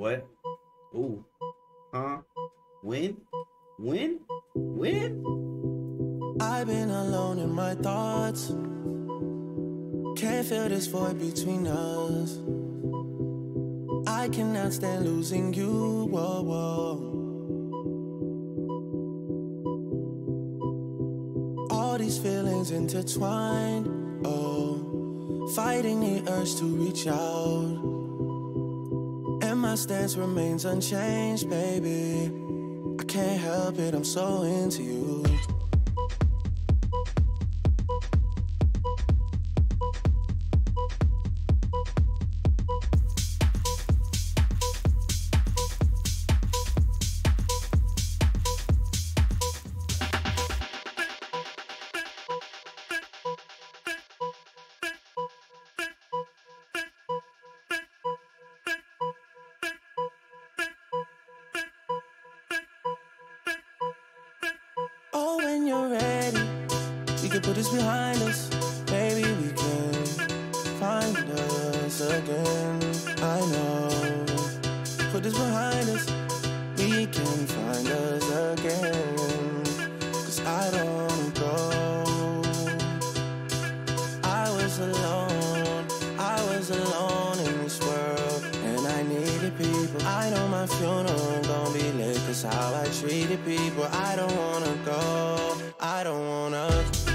What? Ooh. Huh? When? When? I've been alone in my thoughts. Can't feel this void between us. I cannot stand losing you. Whoa, whoa. All these feelings intertwined. Oh, fighting the urge to reach out. And my stance remains unchanged, baby. I can't help it, I'm so into you. Oh, when you're ready, we can put this behind us. Baby, we can find us again. I know. Put this behind us, we can find us again. 'Cause I don't wanna go. I was alone in this world, and I needed people. I know my funeral gon' be lit, 'cause how I treated people. I don't wanna go, I don't wanna.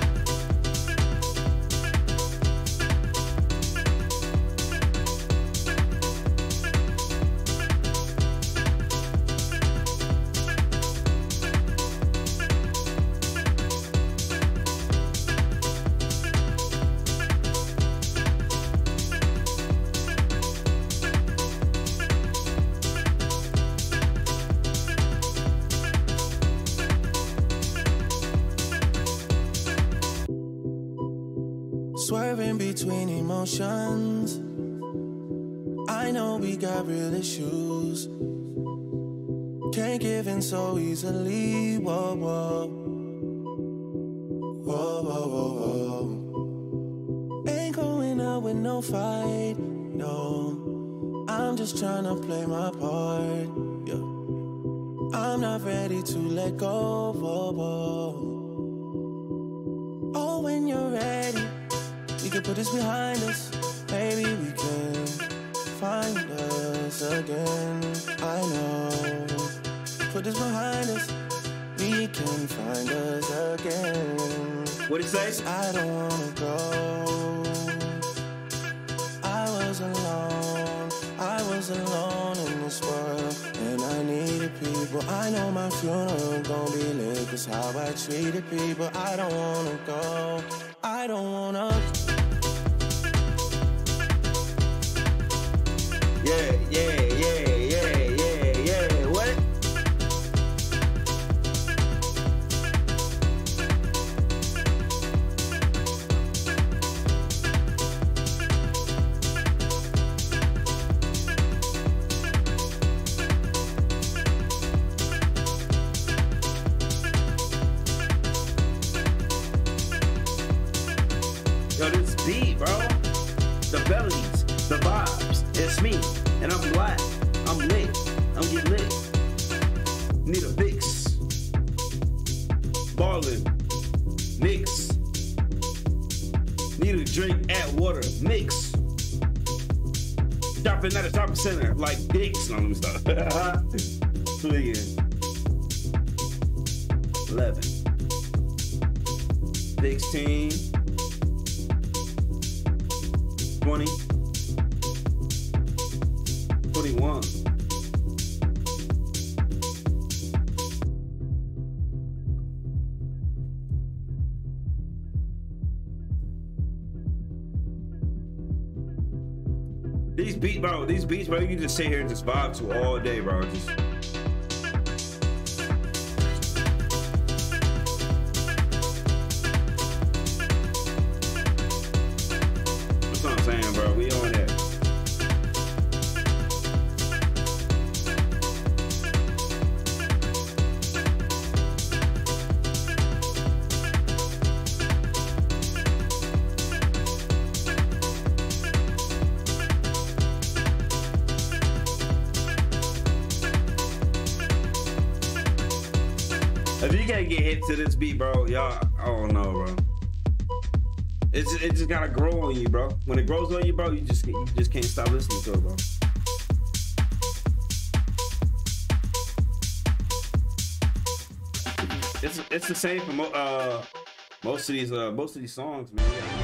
Swerving between emotions. I know we got real issues. Can't give in so easily. Whoa, whoa. Whoa, whoa, whoa, whoa. Ain't going out with no fight, no. I'm just trying to play my part, yeah. I'm not ready to let go, whoa, whoa. Oh, when you're ready, we can put this behind us. Maybe we can find us again. I know. Put this behind us. We can find us again. What it say? I don't wanna go. I was alone in this world, and I needed people. I know my funeral gon' be lit, 'cause how I treated people. I don't wanna go. I don't wanna. Yeah. What? Yo, this beat, bro. The melodies, the vibes. It's me, and I'm black. I'm lit. I'm getting lit. Need a fix. Ballin'. Mix. Need a drink, add water. Mix. Dropping at a shopping center like dicks. No, let me stop. 11. 16. 20. 21. These beats, bro, you can just sit here and just vibe to all day, bro. Just that's what I'm saying, bro. We on that. If you can't get hit to this beat, bro, y'all, I don't know, bro. It just gotta grow on you, bro. When it grows on you, bro, you just can't stop listening to it, bro. It's the same for most of these songs, man.